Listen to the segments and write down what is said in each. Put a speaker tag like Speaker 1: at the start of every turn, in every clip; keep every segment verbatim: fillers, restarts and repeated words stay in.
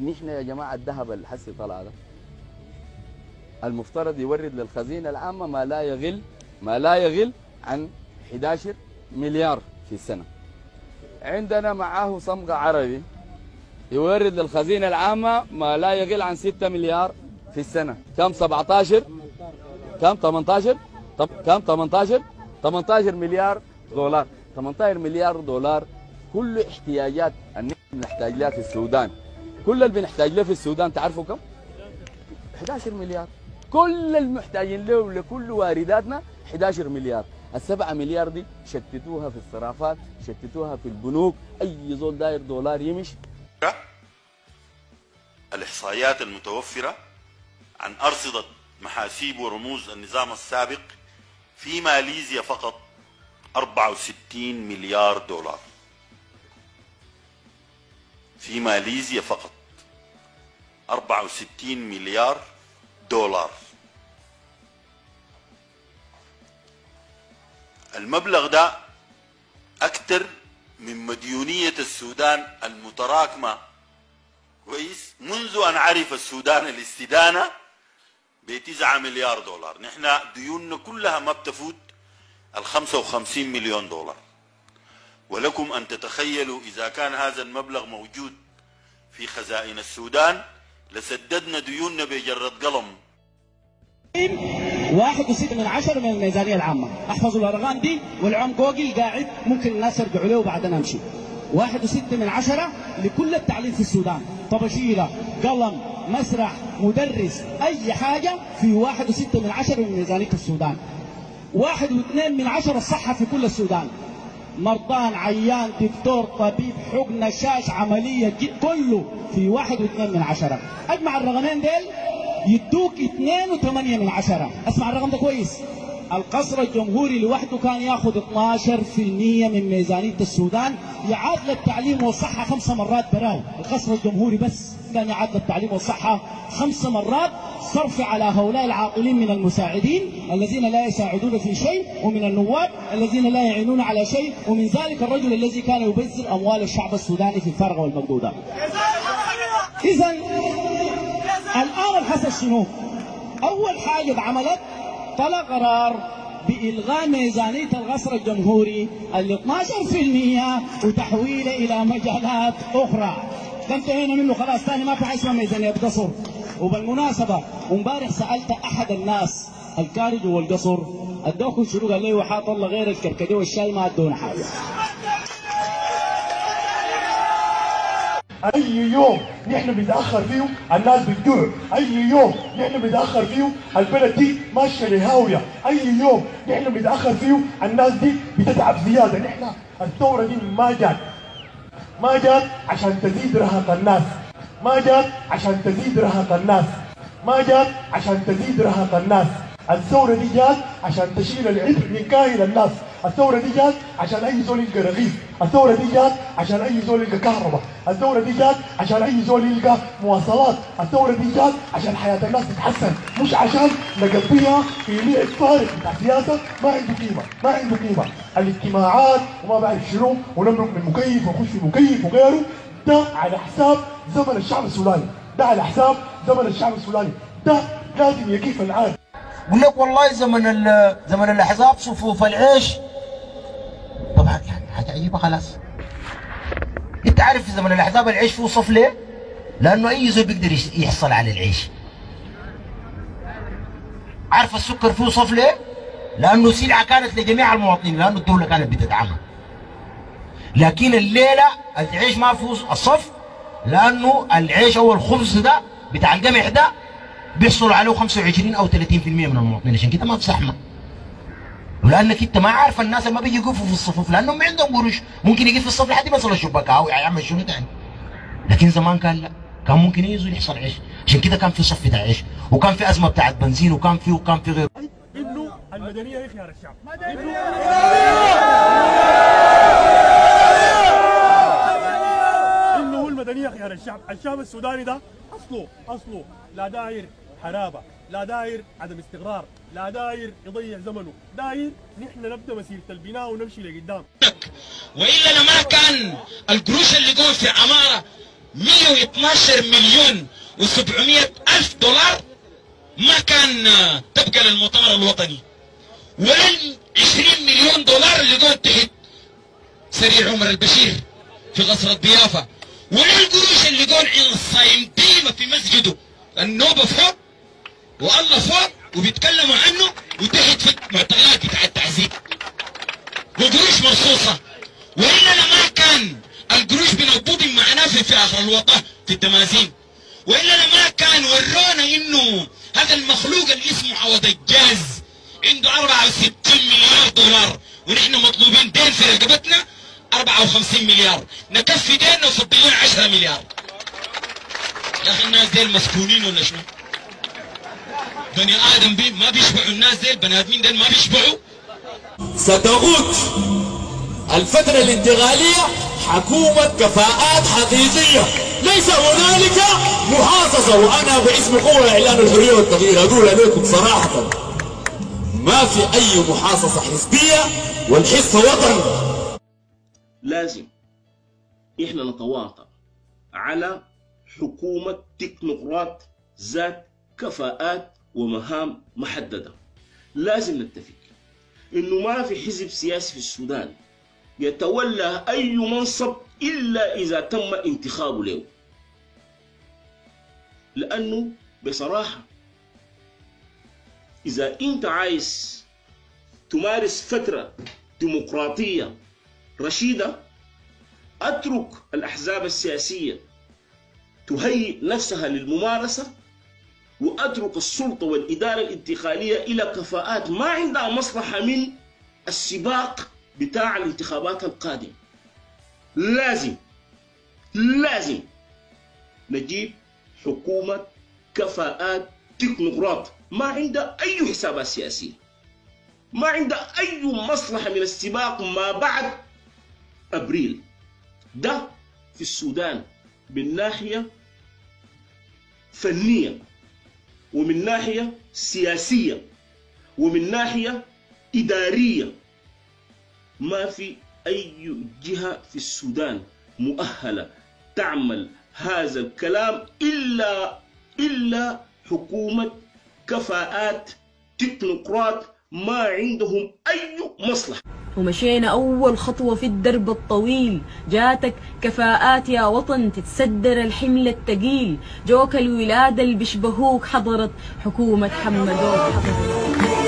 Speaker 1: نحن يا جماعه الذهب اللي حسي طلع ده المفترض يورد للخزينه العامه ما لا يغل ما لا يغل عن احد عشر مليار في السنه. عندنا معاه صمغه عربي يورد للخزينه العامه ما لا يقل عن ستة مليار في السنه. كم؟ سبعة عشر؟ كم؟ ثمانية عشر؟ طب كم؟ ثمانية عشر؟ ثمانية عشر مليار دولار. ثمانية عشر مليار دولار كل احتياجات اللي بنحتاج لها في السودان، كل اللي بنحتاج له في السودان تعرفوا كم؟ احد عشر مليار. كل المحتاجين له لكل وارداتنا احد عشر مليار. السبعة مليار دي شتتوها في الصرافات، شتتوها في البنوك، اي زول داير دولار يمشي.
Speaker 2: الإحصائيات المتوفرة عن أرصدة محاسيب ورموز النظام السابق في ماليزيا فقط أربعة وستين مليار دولار. في ماليزيا فقط أربعة وستين مليار دولار. المبلغ ده أكثر من مديونية السودان المتراكمة كويس منذ أن عرف السودان الاستدانة بتسعة مليار دولار. نحن ديوننا كلها ما بتفوت الخمسة وخمسين مليون دولار. ولكم أن تتخيلوا إذا كان هذا المبلغ موجود في خزائن السودان لسددنا ديوننا بجرد قلم.
Speaker 3: واحد وستة من عشرة من الميزانية العامة. احفظوا الأرقام دي والعم جوجل قاعد ممكن الناس يرجعوا له وبعدين أمشي. واحد وستة من عشرة لكل التعليم في السودان، طباشيرة، قلم، مسرح، مدرس، أي حاجة في واحد وستة من عشرة من ميزانية السودان. واحد واثنين من عشرة الصحة في كل السودان. مرضان، عيان، دكتور، طبيب، حقن، نشاش، عملية، كله في واحد واثنين من عشرة. أجمع الرقمين ديل يدوك اثنين وثمانية من عشرة. اسمع الرقم ده كويس. القصر الجمهوري لوحده كان ياخذ اثناشر بالمئة من ميزانية السودان يعاد للتعليم والصحة خمس مرات براو. القصر الجمهوري بس كان يعاد للتعليم والصحة خمس مرات صرف على هؤلاء العاطلين من المساعدين الذين لا يساعدون في شيء، ومن النواب الذين لا يعينون على شيء، ومن ذلك الرجل الذي كان يبذر أموال الشعب السوداني في الفارغة والمقدودة. إذا الآن الحصل شنو؟ أول حاجة اتعملت طلع قرار بإلغاء ميزانية القصر الجمهوري ال اثناشر بالمئة وتحويله إلى مجالات أخرى. ده انتهينا منه خلاص، ثاني ما في حاجة اسمها ميزانية قصر. وبالمناسبة امبارح سألت أحد الناس الكاري جوا القصر ادوكم شنو؟ قال لي وحاط الله غير الكركديه والشاي ما ادونا حاجة.
Speaker 4: اي يوم نحن بنتاخر فيه الناس بتجوع، اي يوم نحن بنتاخر فيه البلد دي ماشيه لهاويه، اي يوم نحن بنتاخر فيه الناس دي بتتعب زياده. نحن الثوره دي ما جات ما جات عشان تزيد رهق الناس، ما جات عشان تزيد رهق الناس، ما جات عشان تزيد رهق الناس. الثوره دي جات عشان تشيل العبء من كاهل الناس، الثوره دي جات عشان اي زول يلقى رغيف، الثوره دي جات عشان اي زول يلقى كهرباء، الثوره دي جات عشان اي زول يلقى مواصلات، الثوره دي جات عشان حياه الناس تتحسن، مش عشان نقضيها في لعب فارغ بتاع سياسه ما عنده قيمه، ما عنده قيمه. الاجتماعات وما بعرف شنو ونمرق من مكيف ونخش في مكيف وغيره، ده على حساب زمن الشعب السوداني، ده على حساب زمن الشعب السوداني، ده لازم يقف العاد.
Speaker 5: بقول لك والله زمن زمن الاحزاب صفوف العيش طبعا يعني حاجه عجيبه خلاص. انت عارف في زمن الاحزاب العيش فيه صف ليه؟ لانه اي زول بيقدر يحصل على العيش. عارف السكر فيه صف ليه؟ لانه سلعه كانت لجميع المواطنين، لانه الدوله كانت بتدعمها. لكن الليله العيش ما فيه الصف، لانه العيش او الخبز ده بتاع القمح ده بيحصلوا عليه خمسة وعشرين او ثلاثين بالمئة من المواطنين، عشان كده ما في زحمه. ولانك انت ما عارف الناس اللي ما بيجي يقفوا في الصفوف لانهم ما عندهم قروش، ممكن يقف في الصف لحد ما يصل الشباك او يعمل شنو ثاني. لكن زمان كان لا، كان ممكن ينزل يحصل عيش، عشان كده كان في صف بتاع عيش، وكان في ازمه بتاعت بنزين، وكان في وكان في غيره.
Speaker 6: انه المدنيه هي خيار الشعب. انه هو المدنيه خيار الشعب، الشعب السوداني ده اصله اصله لا داير حرابه، لا داير عدم استقرار، لا داير يضيع زمنه، داير نحن نبدا مسيره البناء ونمشي لقدام.
Speaker 7: والا ما كان القروش اللي جوه في عماره
Speaker 5: مئة واثني عشر مليون وسبعمئة ألف دولار ما كان تبقى للمؤتمر الوطني، ولا عشرين مليون دولار اللي قلت تحت سريع عمر البشير في قصر ضيافة، ولا القروش اللي قول عند الصايم ديمة في مسجده النوبة فوق والله فوق وبيتكلموا عنه، وتحت في المعتقلات بتاع التعذيب وقروش مرصوصة. وإلا ما كان القروش بنقبض معناه في, في آخر الوطن في التمازين، وإلا ما كان ورونا إنه هذا المخلوق اللي اسمه عوض الجاز عنده أربعة وستين مليار دولار، ونحن مطلوبين دين في رقبتنا أربعة وخمسين مليار، نكفي ديننا وفضلون عشرة مليار. يا أخي الناس ديل مسكونين ولا شنو؟ بني آدم بي ما بيشبعوا الناس ديل، بني آدمين ديل ما بيشبعوا.
Speaker 7: ستغوت الفترة الانتقالية حكومة كفاءات حقيقية، ليس هنالك محاصصة. وأنا باسم قوة إعلان الحرية والتغيير أقول لكم صراحة ما في أي محاصصة حزبية، والحزب وطن.
Speaker 8: لازم إحنا نتواطى على حكومة تكنوقراط ذات كفاءات ومهام محددة. لازم نتفق إنه ما في حزب سياسي في السودان يتولى أي منصب إلا إذا تم انتخابه له، لأنه بصراحة إذا أنت عايز تمارس فترة ديمقراطية رشيدة، أترك الأحزاب السياسية تهيئ نفسها للممارسة، وأترك السلطة والإدارة الانتقالية إلى كفاءات ما عندها مصلحة من السباق بتاع الانتخابات القادمة. لازم لازم نجيب حكومة كفاءات تكنوقراط ما عندها أي حسابات سياسية، ما عندها أي مصلحة من السباق ما بعد أبريل. ده في السودان من ناحية فنية، ومن ناحية سياسية، ومن ناحية إدارية. ما في أي جهة في السودان مؤهلة تعمل هذا الكلام إلا إلا حكومة كفاءات تكنوقراط ما عندهم أي مصلحة.
Speaker 9: ومشينا أول خطوة في الدرب الطويل، جاتك كفاءات يا وطن تتسدر الحمل الثقيل، جوك الولادة اللي بيشبهوك حضرت حكومة حمدوك حضرت.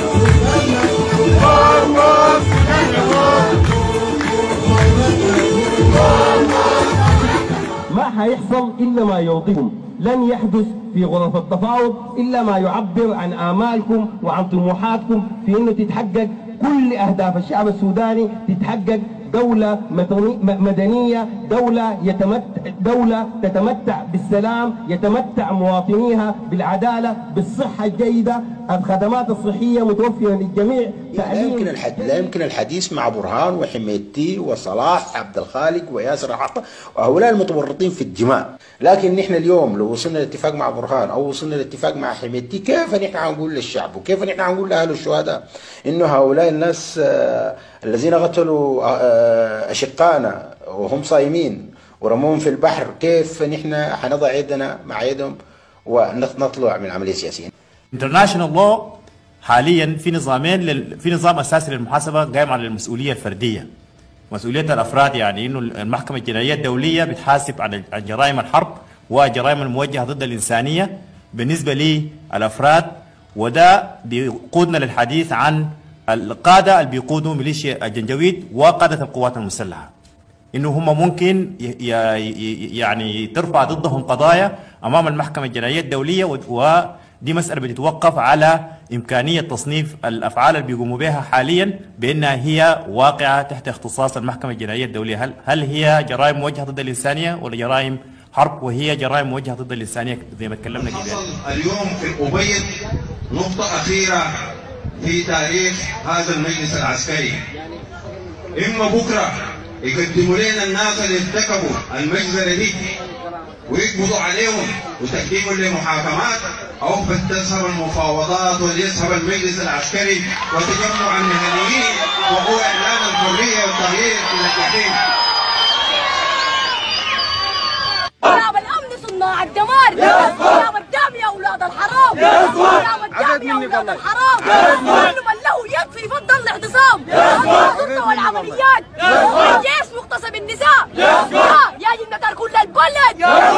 Speaker 10: ما حيحصل إلا ما يرضيكم، لن يحدث في غرف التفاوض إلا ما يعبر عن آمالكم وعن طموحاتكم في أنه تتحقق كل أهداف الشعب السوداني، تتحقق دولة مدنية، دولة يتمتع دولة تتمتع بالسلام، يتمتع مواطنيها بالعدالة، بالصحة الجيدة، الخدمات الصحية متوفرة للجميع.
Speaker 5: لا يمكن الحديث لا يمكن الحديث مع برهان وحميدتي وصلاح عبد الخالق وياسر عطا وهؤلاء المتورطين في الدماء، لكن نحن اليوم لو وصلنا لاتفاق مع برهان او وصلنا لاتفاق مع حميدتي، كيف نحن حنقول للشعب وكيف نحن حنقول لاهل الشهداء انه هؤلاء الناس الذين قتلوا اشقائنا وهم صايمين ورموهم في البحر، كيف نحن حنضع يدنا مع يدهم ونطلع من عمليه سياسيه؟
Speaker 11: International law حاليا في نظامين لل... في نظام اساسي للمحاسبه قائم على المسؤوليه الفرديه، مسؤوليه الافراد، يعني انه المحكمه الجنائيه الدوليه بتحاسب عن عن جرائم الحرب والجرائم الموجهه ضد الانسانيه بالنسبه للافراد، وده بيقودنا للحديث عن القاده اللي بيقودوا ميليشيا الجنجويد وقاده القوات المسلحه، انه هم ممكن ي... يعني ترفع ضدهم قضايا امام المحكمه الجنائيه الدوليه، و دي مسألة بتتوقف على إمكانية تصنيف الأفعال اللي بيقوموا بها حاليا بأنها هي واقعة تحت اختصاص المحكمة الجنائية الدولية. هل هل هي جرائم موجهة ضد الإنسانية ولا جرائم حرب؟ وهي جرائم موجهة ضد الإنسانية زي ما تكلمنا قبل.
Speaker 12: حصل اليوم في الأبيض نقطة أخيرة في تاريخ هذا المجلس العسكري. إما بكرة يقدموا لنا الناس اللي ارتكبوا المجزرة دي ويقبضوا عليهم وتقديمهم لمحاكمات، أو تذهب المفاوضات ويذهب المجلس العسكري وتجمع المهنيين وهو إعلان الحرية والتغيير إلى الجحيم.
Speaker 13: صناع الدمار. يا قدام يا اولاد الحرام، يا قدام يا اولاد الحرام. كل من له يد في فض الاعتصام الضد والعمليات. الجيش مغتصب النساء. يا جنة كل البلد.